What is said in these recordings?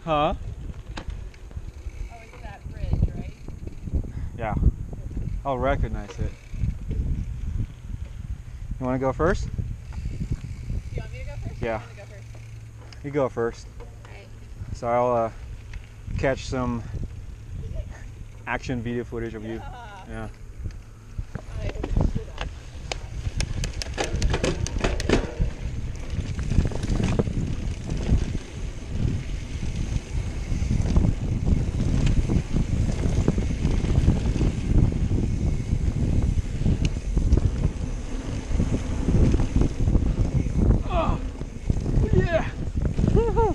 Huh? Oh, it's that bridge, right? Yeah. I'll recognize it. You want to go first? Do you want me to go first? Yeah. Or you want to go first? You go first. Alright. So I'll catch some action video footage of you. Yeah. Oh, yeah. Woo-hoo.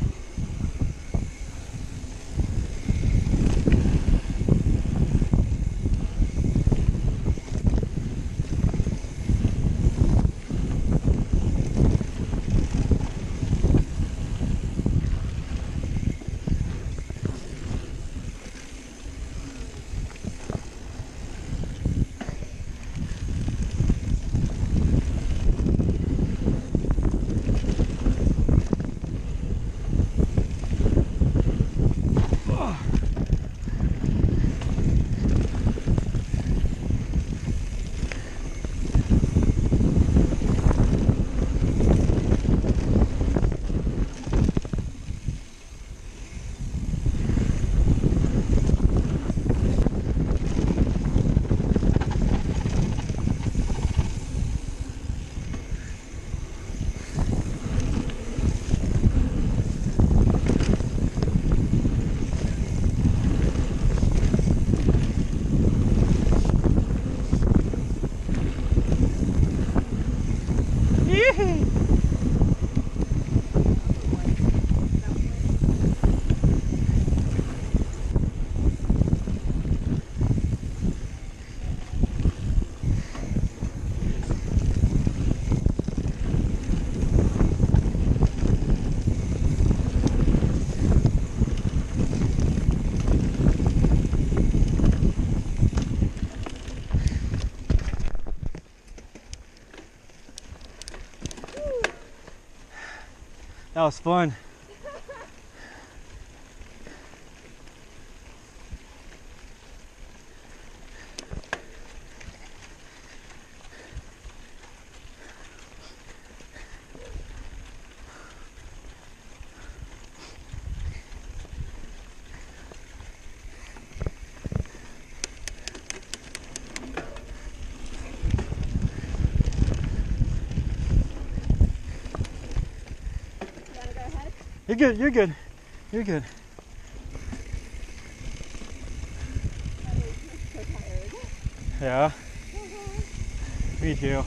That was fun. You're good, you're good, you're good. So tired. Yeah? Me too.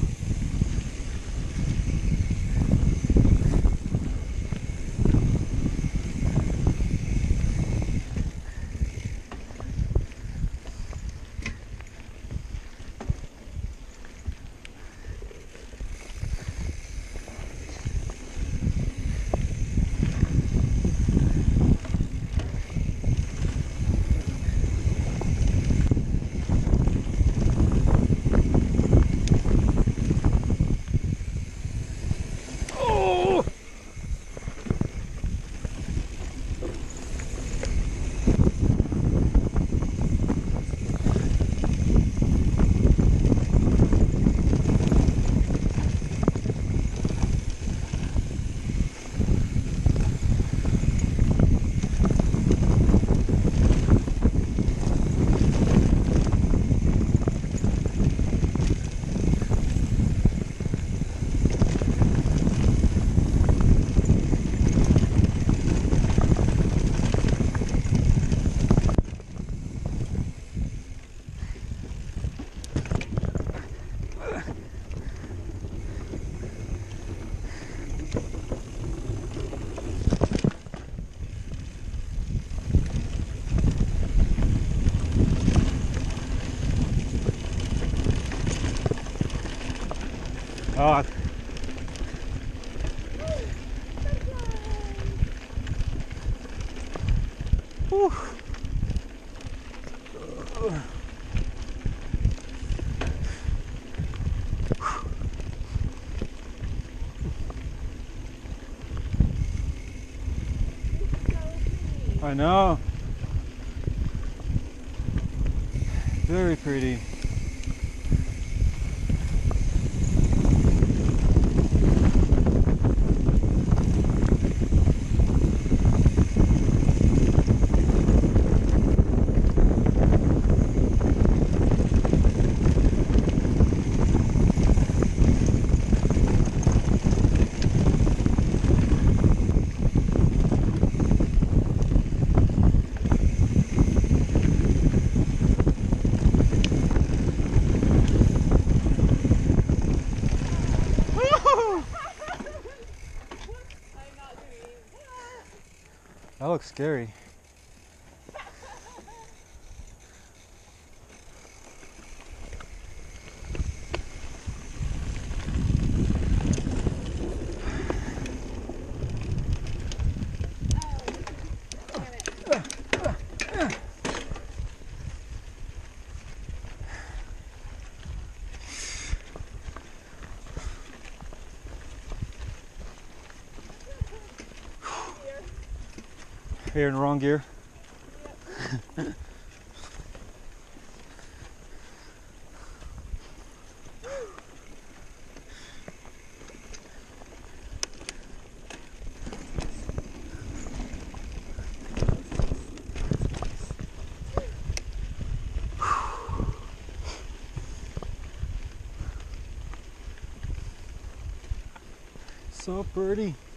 Oh, whew. I know. Very pretty. That looks scary. You're in the wrong gear. So pretty.